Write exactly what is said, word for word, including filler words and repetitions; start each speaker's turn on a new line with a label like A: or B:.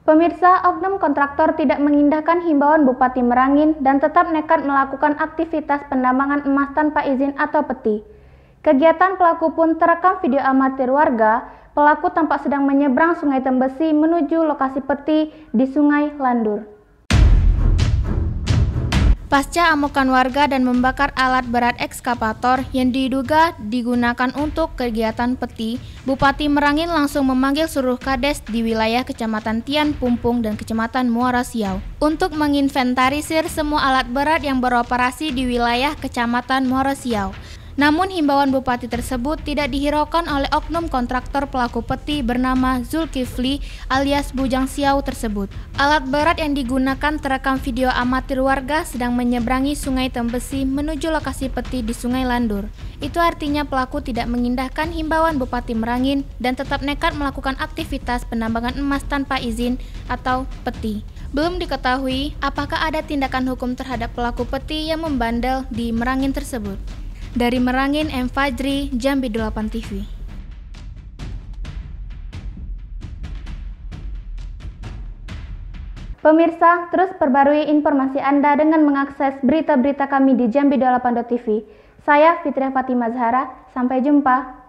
A: Pemirsa, oknum kontraktor tidak mengindahkan himbauan Bupati Merangin dan tetap nekat melakukan aktivitas penambangan emas tanpa izin atau peti. Kegiatan pelaku pun terekam video amatir warga. Pelaku tampak sedang menyeberang Sungai Tembesi menuju lokasi peti di Sungai Landur. Pasca amukan warga dan membakar alat berat ekskavator yang diduga digunakan untuk kegiatan peti, Bupati Merangin langsung memanggil seluruh kades di wilayah Kecamatan Tian Pumpung dan Kecamatan Muara Siau untuk menginventarisir semua alat berat yang beroperasi di wilayah Kecamatan Muara Siau. Namun himbauan Bupati tersebut tidak dihiraukan oleh oknum kontraktor pelaku peti bernama Zulkifli alias Bujang Siau tersebut. Alat berat yang digunakan terekam video amatir warga sedang menyeberangi Sungai Tembesi menuju lokasi peti di Sungai Landur. Itu artinya pelaku tidak mengindahkan himbauan Bupati Merangin dan tetap nekat melakukan aktivitas penambangan emas tanpa izin atau peti. Belum diketahui apakah ada tindakan hukum terhadap pelaku peti yang membandel di Merangin tersebut. Dari Merangin, M. Fajri, Jambi delapan T V. Pemirsa, terus perbarui informasi Anda dengan mengakses berita-berita kami di Jambi delapan T V. Saya Fitria Fatimah Zahra, sampai jumpa.